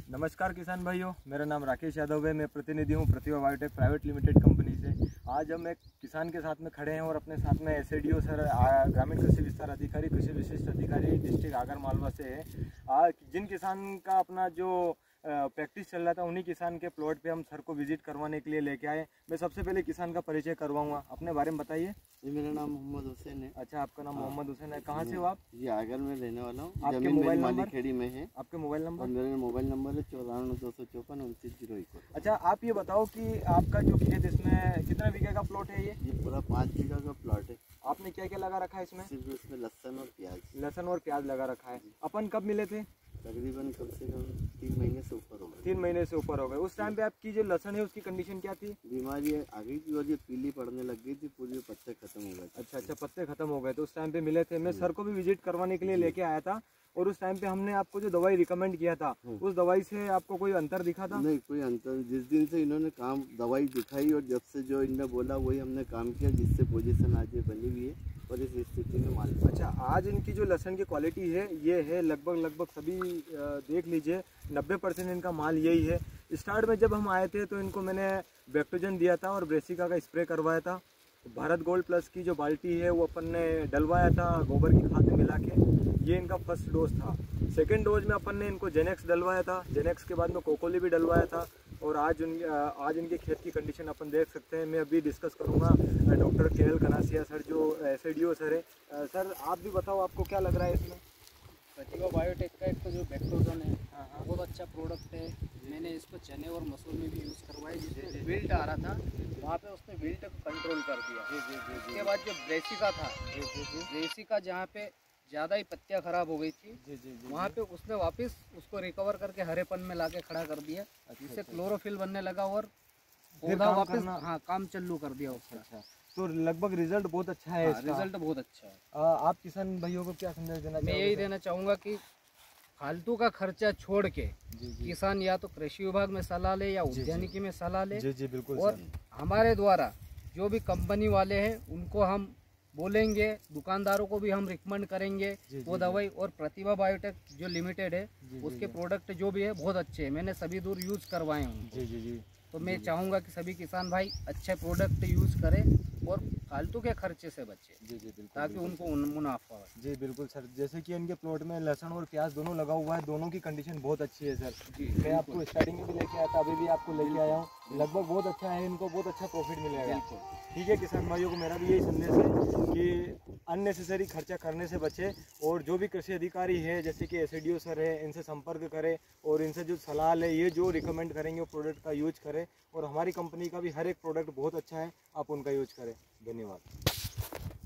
नमस्कार किसान भाइयों, मेरा नाम राकेश यादव है। मैं प्रतिनिधि हूँ Pratibha biotech private limited company से। आज हम एक किसान के साथ में खड़े हैं और अपने साथ में एसएडीओ सर, ग्रामीण कृषि विस्तार अधिकारी, कृषि विशिष्ट अधिकारी डिस्ट्रिक्ट आगर मालवा से है। आज जिन किसान का अपना जो प्रैक्टिस चल रहा था, उन्हीं किसान के प्लॉट पे हम सर को विजिट करवाने के लिए लेके आए। मैं सबसे पहले किसान का परिचय करवाऊंगा, अपने बारे में बताइए। जी, मेरा नाम मोहम्मद हुसैन है। अच्छा, आपका नाम मोहम्मद हुसैन है। कहाँ से हो आप? जी, आगर में रहने वाला हूँ। आपके जमीन मोबाइल मेरी नंबर? मालिखेड़ी में है। आपके मोबाइल नंबर? और मेरा मोबाइल नंबर है 94 254 29 0। अच्छा, आप ये बताओ कि आपका जो खेत, इसमें कितना बीघे का प्लॉट है? ये पूरा 5 बीघा का प्लॉट है। आपने क्या क्या लगा रखा है इसमें? सिर्फ इसमें लहसुन और प्याज। लहसुन और प्याज लगा रखा है। अपन कब मिले थे? तकरीबन कम से कम 3 महीने से ऊपर हो गए। 3 महीने से ऊपर हो गए। उस टाइम पे आपकी जो लहसुन है उसकी कंडीशन क्या थी? बीमारी आ गई थी और ये पीली पड़ने लग गई थी, पूरी पत्ते खत्म हो गए थे। अच्छा, पत्ते खत्म हो गए। तो उस टाइम पे मिले थे। मैं सर को भी विजिट करवाने के लिए लेके आया था और उस टाइम पे हमने आपको जो दवाई रिकमेंड किया था, उस दवाई से आपको कोई अंतर दिखा था? नहीं, कोई अंतर। जिस दिन से इन्होंने काम दवाई दिखाई और जब से जो इन्होंने बोला वही हमने काम किया, जिससे पोजीशन आज ये बनी हुई है और इस स्थिति में माल। अच्छा, आज इनकी जो लहसुन की क्वालिटी है ये है लगभग सभी देख लीजिए 90% इनका माल यही है। स्टार्ट में जब हम आए थे तो इनको मैंने बैक्टोजन दिया था और ब्रेसिका का स्प्रे करवाया था। भारत गोल्ड प्लस की जो बाल्टी है वो अपन ने डलवाया था गोबर की खाद में मिला के। ये इनका फर्स्ट डोज था। सेकेंड डोज में अपन ने इनको जेनेक्स डलवाया था। जेनेक्स के बाद में कोकोली भी डलवाया था। और आज इनके खेत की कंडीशन अपन देख सकते हैं। मैं अभी डिस्कस करूंगा डॉक्टर केएल कनासिया सर, जो एसएडीओ सर है। सर, आप भी बताओ, आपको क्या लग रहा है इसमें? प्रतिभा बायोटेक का एक तो जो बैक्टोजन है बहुत अच्छा प्रोडक्ट है। मैंने इसको चने और मसूर में भी यूज़ करवाया, जिसमें विल्ट आ रहा था वहाँ पे उसने विल्ट को कंट्रोल कर दिया। उसके बाद जो ब्रेसिका था, ब्रेसिका जहाँ पे ज़्यादा ही पत्तियाँ खराब हो गई थी, वहाँ पे उसने वापस उसको रिकवर करके हरेपन में लाके खड़ा कर दिया, जिससे क्लोरोफिल बनने लगा और पौधा वापस काम चालू कर दिया उसका। अच्छा, तो लगभग रिजल्ट बहुत अच्छा है इसका। रिजल्ट बहुत अच्छा है। आप किसान भाइयों को क्या संदेश देना मैं यही देना चाहूँगा कि फालतू का खर्चा छोड़ के किसान या तो कृषि विभाग में सलाह ले या उद्यानिकी में सलाह ले। जी बिल्कुल। और हमारे द्वारा जो भी कंपनी वाले हैं उनको हम बोलेंगे, दुकानदारों को भी हम रिकमेंड करेंगे वो दवाई। और प्रतिभा बायोटेक जो लिमिटेड है उसके प्रोडक्ट जो भी है बहुत अच्छे हैं। मैंने सभी दूर यूज करवाए हैं। जी। तो मैं चाहूँगा कि सभी किसान भाई अच्छे प्रोडक्ट यूज़ करें और फालतू के खर्चे से बचे। जी बिल्कुल, ताकि उनको मुनाफा हो। जी बिल्कुल सर। जैसे कि इनके प्लॉट में लहसुन और प्याज दोनों लगा हुआ है, दोनों की कंडीशन बहुत अच्छी है सर। जी, मैं आपको स्टार्टिंग में भी लेके आया था, अभी भी आपको लेके आया हूँ। लगभग बहुत अच्छा है, इनको बहुत अच्छा प्रॉफिट मिलेगा। ठीक है किसान भाइयों को मेरा भी यही संदेश है कि अननेसेसरी खर्चा करने से बचे और जो भी कृषि अधिकारी है जैसे कि एसएडीओ सर है, इनसे संपर्क करें और इनसे जो सलाह ले, ये जो रिकमेंड करेंगे वो प्रोडक्ट का यूज करें। और हमारी कंपनी का भी हर एक प्रोडक्ट बहुत अच्छा है, आप उनका यूज करें। धन्यवाद।